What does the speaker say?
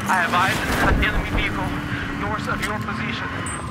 I have eyes on an enemy vehicle north of your position.